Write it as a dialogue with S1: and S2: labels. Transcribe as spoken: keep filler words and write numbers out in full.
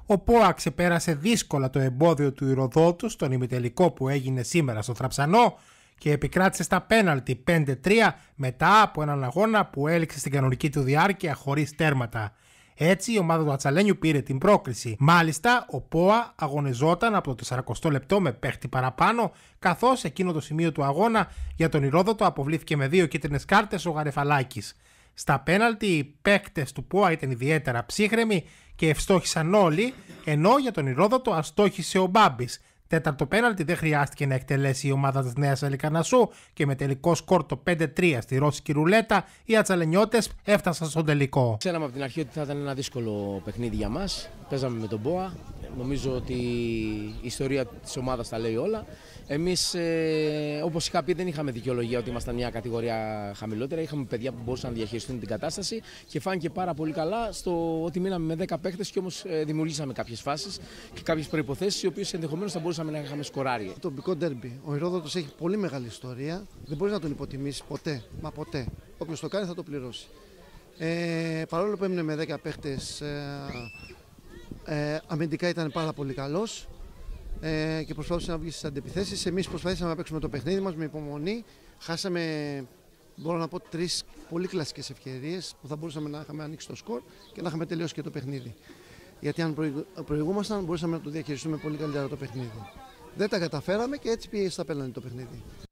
S1: Ο ΠΟΑ ξεπέρασε δύσκολα το εμπόδιο του Ηροδότου στον ημιτελικό που έγινε σήμερα στο Θραψανό και επικράτησε στα πέναλτι πέντε τρία μετά από έναν αγώνα που έληξε στην κανονική του διάρκεια χωρίς τέρματα. Έτσι η ομάδα του Ατσαλένιου πήρε την πρόκριση. Μάλιστα, ο ΠΟΑ αγωνιζόταν από το σαραντοστό λεπτό με παίχτη παραπάνω, καθώς εκείνο το σημείο του αγώνα για τον Ηρόδοτο αποβλήθηκε με δύο κίτρινες κάρτες ο Γαρεφαλάκης. Στα πέναλτι οι παίκτες του ΠΟΑ ήταν ιδιαίτερα ψύχρεμοι και ευστόχησαν όλοι, ενώ για τον Ηρόδοτο αστόχησε ο Μπάμπης. Τέταρτο πέναλτι δεν χρειάστηκε να εκτελέσει η ομάδα της Νέας Αλικαρνασσού και με τελικό σκορ το πέντε τρία στη ρώσικη ρουλέτα οι Ατσαλενιώτες έφτασαν στον τελικό.
S2: Ξέραμε από την αρχή ότι θα ήταν ένα δύσκολο παιχνίδι για μας. Παίζαμε με τον ΠΟΑ. Νομίζω ότι η ιστορία της ομάδας τα λέει όλα. Εμείς, ε, όπως είχα πει, δεν είχαμε δικαιολογία ότι ήμασταν μια κατηγορία χαμηλότερα. Είχαμε παιδιά που μπορούσαν να διαχειριστούν την κατάσταση και φάνηκε πάρα πολύ καλά στο ότι μείναμε με δέκα παίχτες και όμως ε, δημιουργήσαμε κάποιες φάσεις και κάποιες προϋποθέσεις οι οποίες ενδεχομένως θα μπορούσαμε να είχαμε σκοράρει.
S3: Το τοπικό ντέρμπι. Ο Ηρόδοτος έχει πολύ μεγάλη ιστορία. Δεν μπορείς να τον υποτιμήσεις ποτέ. Μα ποτέ. Όποιος το κάνει θα το πληρώσει. Ε, παρόλο που έμεινε με δέκα παίχτες, ε, ε, αμυντικά ήταν πάρα πολύ καλός. Ε, και προσπάθησε να βγει στις αντεπιθέσεις. Εμείς προσπαθήσαμε να παίξουμε το παιχνίδι μας με υπομονή. Χάσαμε, μπορώ να πω, τρεις πολύ κλασικές ευκαιρίες που θα μπορούσαμε να είχαμε ανοίξει το σκορ και να είχαμε τελειώσει και το παιχνίδι. Γιατί αν προηγούμασταν, μπορούσαμε να το διαχειριστούμε πολύ καλύτερα το παιχνίδι. Δεν τα καταφέραμε και έτσι πήγε στα πέναλτι το παιχνίδι.